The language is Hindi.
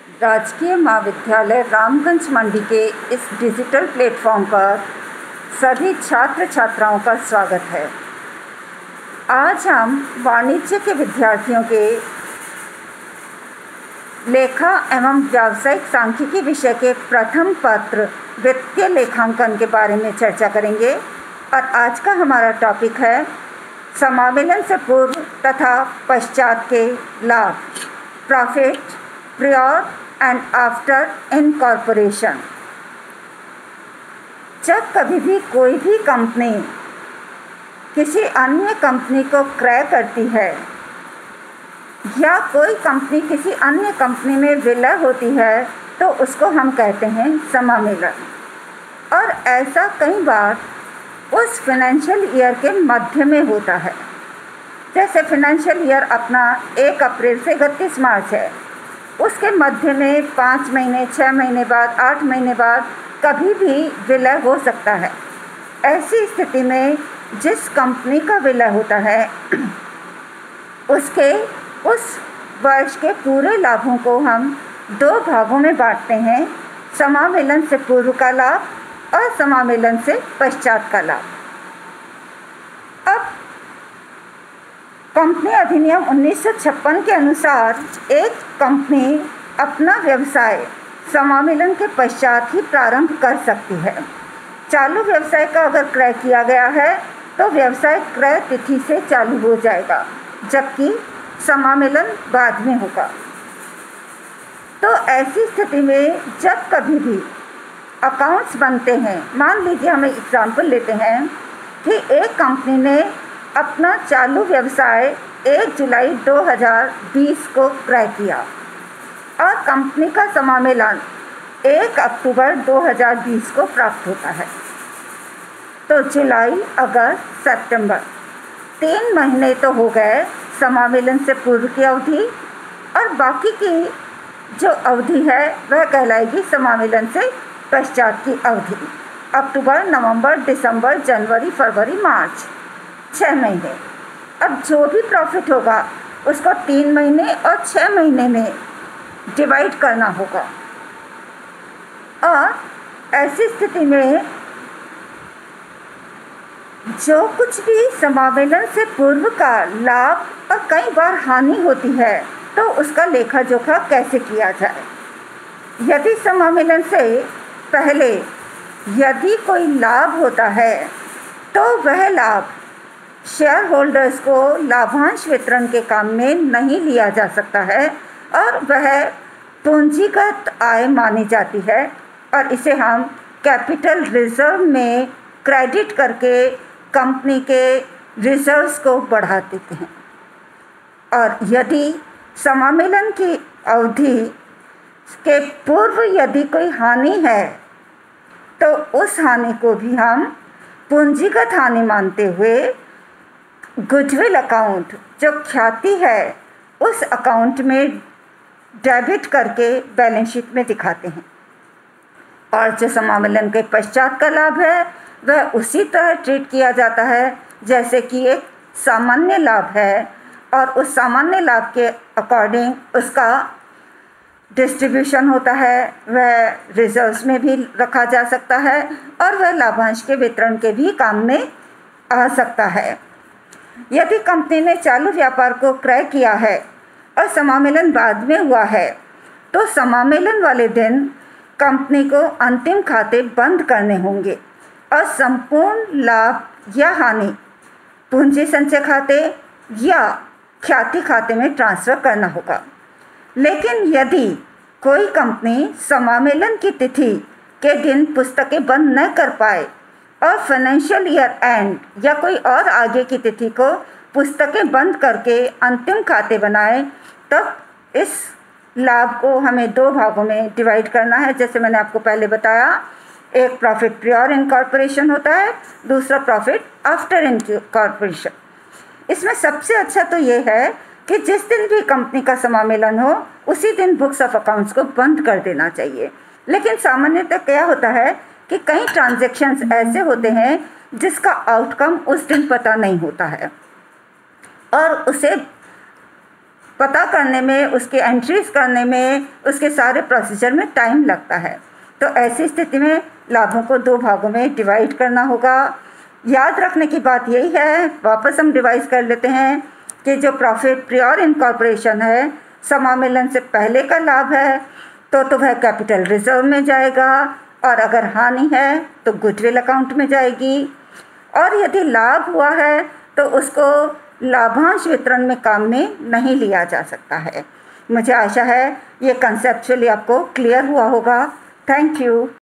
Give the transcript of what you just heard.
राजकीय महाविद्यालय रामगंज मंडी के इस डिजिटल प्लेटफॉर्म पर सभी छात्र छात्राओं का स्वागत है। आज हम वाणिज्य के विद्यार्थियों के लेखा एवं व्यावसायिक सांख्यिकी विषय के प्रथम पत्र वित्तीय लेखांकन के बारे में चर्चा करेंगे और आज का हमारा टॉपिक है समावेलन से पूर्व तथा पश्चात के लाभ, profit prior and after incorporation. जब कभी भी कोई भी कंपनी किसी अन्य कंपनी को क्रय करती है या कोई कंपनी किसी अन्य कंपनी में विलय होती है तो उसको हम कहते हैं समामेलन। और ऐसा कई बार उस फाइनेंशियल ईयर के मध्य में होता है। जैसे फाइनेंशियल ईयर अपना 1 अप्रैल से 31 मार्च है, उसके मध्य में 5 महीने 6 महीने बाद 8 महीने बाद कभी भी विलय हो सकता है। ऐसी स्थिति में जिस कंपनी का विलय होता है उसके उस वर्ष के पूरे लाभों को हम 2 भागों में बांटते हैं, समामेलन से पूर्व का लाभ और समामेलन से पश्चात का लाभ। अब कंपनी अधिनियम 1956 के अनुसार एक कंपनी अपना व्यवसाय समामेलन के पश्चात ही प्रारंभ कर सकती है। चालू व्यवसाय का अगर क्रय किया गया है तो व्यवसाय क्रय तिथि से चालू हो जाएगा, जबकि समामेलन बाद में होगा। तो ऐसी स्थिति में जब कभी भी अकाउंट्स बनते हैं, मान लीजिए हम एक एग्जाम्पल लेते हैं कि एक कंपनी ने अपना चालू व्यवसाय 1 जुलाई 2020 को क्रय किया और कंपनी का समामेलन 1 अक्टूबर 2020 को प्राप्त होता है। तो जुलाई, अगस्त, सितंबर 3 महीने तो हो गए समामेलन से पूर्व की अवधि, और बाकी की जो अवधि है वह कहलाएगी समामेलन से पश्चात की अवधि। अक्टूबर, नवंबर, दिसंबर, जनवरी, फरवरी, मार्च 6 महीने। अब जो भी प्रॉफिट होगा उसको 3 महीने और 6 महीने में डिवाइड करना होगा। और ऐसी स्थिति में जो कुछ भी समावेलन से पूर्व का लाभ और कई बार हानि होती है तो उसका लेखा जोखा कैसे किया जाए। यदि समावेलन से पहले यदि कोई लाभ होता है तो वह लाभ शेयर होल्डर्स को लाभांश वितरण के काम में नहीं लिया जा सकता है और वह पूंजीगत आय मानी जाती है और इसे हम कैपिटल रिजर्व में क्रेडिट करके कंपनी के रिजर्व्स को बढ़ा देते हैं। और यदि समामेलन की अवधि के पूर्व यदि कोई हानि है तो उस हानि को भी हम पूंजीगत हानि मानते हुए गुडविल अकाउंट जो ख्याति है उस अकाउंट में डेबिट करके बैलेंस शीट में दिखाते हैं। और जो समामेलन के पश्चात का लाभ है वह उसी तरह ट्रीट किया जाता है जैसे कि एक सामान्य लाभ है, और उस सामान्य लाभ के अकॉर्डिंग उसका डिस्ट्रीब्यूशन होता है, वह रिजर्व्स में भी रखा जा सकता है और वह लाभांश के वितरण के भी काम में आ सकता है। यदि कंपनी ने चालू व्यापार को क्रय किया है और समामेलन बाद में हुआ है तो समामेलन वाले दिन कंपनी को अंतिम खाते बंद करने होंगे और संपूर्ण लाभ या हानि पूंजी संचय खाते या ख्याति खाते में ट्रांसफ़र करना होगा। लेकिन यदि कोई कंपनी समामेलन की तिथि के दिन पुस्तकें बंद न कर पाए और फाइनेंशियल ईयर एंड या कोई और आगे की तिथि को पुस्तकें बंद करके अंतिम खाते बनाए, तब इस लाभ को हमें 2 भागों में डिवाइड करना है। जैसे मैंने आपको पहले बताया, एक प्रॉफिट प्रियोर इनकॉर्पोरेशन होता है, दूसरा प्रॉफिट आफ्टर इनकॉर्पोरेशन। इसमें सबसे अच्छा तो ये है कि जिस दिन भी कंपनी का समामेलन हो उसी दिन बुक्स ऑफ अकाउंट्स को बंद कर देना चाहिए। लेकिन सामान्यतः क्या होता है कि कई ट्रांजैक्शंस ऐसे होते हैं जिसका आउटकम उस दिन पता नहीं होता है और उसे पता करने में, उसके एंट्रीज करने में, उसके सारे प्रोसीजर में टाइम लगता है। तो ऐसी स्थिति में लाभों को 2 भागों में डिवाइड करना होगा। याद रखने की बात यही है, वापस हम रिवाइज कर लेते हैं कि जो प्रॉफिट प्रियोर इनकॉर्पोरेशन है, समामेलन से पहले का लाभ है, तो वह कैपिटल रिजर्व में जाएगा, और अगर हानि है तो गुडविल अकाउंट में जाएगी। और यदि लाभ हुआ है तो उसको लाभांश वितरण में काम में नहीं लिया जा सकता है। मुझे आशा है ये कंसेप्चुअली आपको क्लियर हुआ होगा। Thank you.